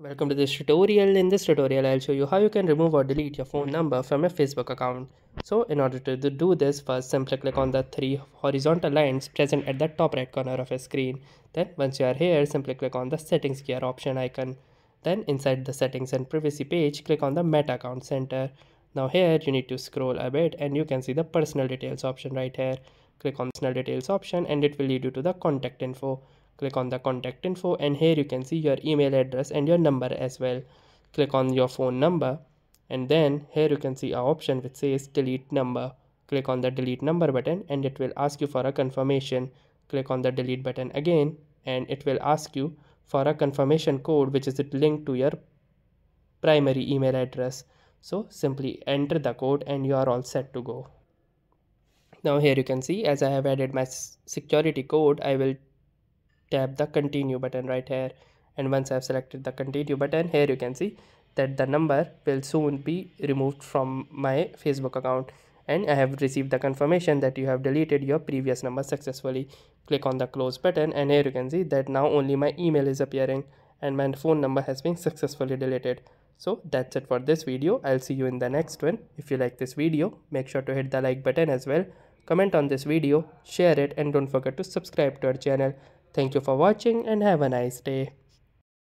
Welcome to this tutorial. In this tutorial, I'll show you how you can remove or delete your phone number from your Facebook account. So in order to do this, first simply click on the three horizontal lines present at the top right corner of your screen. Then once you are here, simply click on the settings gear option icon. Then inside the settings and privacy page, click on the Meta account center. Now here you need to scroll a bit and you can see the personal details option right here. Click on personal details option and it will lead you to the contact info. Click on the contact info and here you can see your email address and your number as well. Click on your phone number and then here you can see an option which says delete number. Click on the delete number button and it will ask you for a confirmation. Click on the delete button again and it will ask you for a confirmation code which is linked to your primary email address. So simply enter the code and you are all set to go. Now here you can see as I have added my security code, I will tap the continue button right here, and once I've selected the continue button, here you can see that the number will soon be removed from my Facebook account, and I have received the confirmation that you have deleted your previous number successfully. Click on the close button and here you can see that now only my email is appearing and my phone number has been successfully deleted. So that's it for this video. I'll see you in the next one. If you like this video, make sure to hit the like button as well. Comment on this video, share it, and don't forget to subscribe to our channel. Thank you for watching and have a nice day.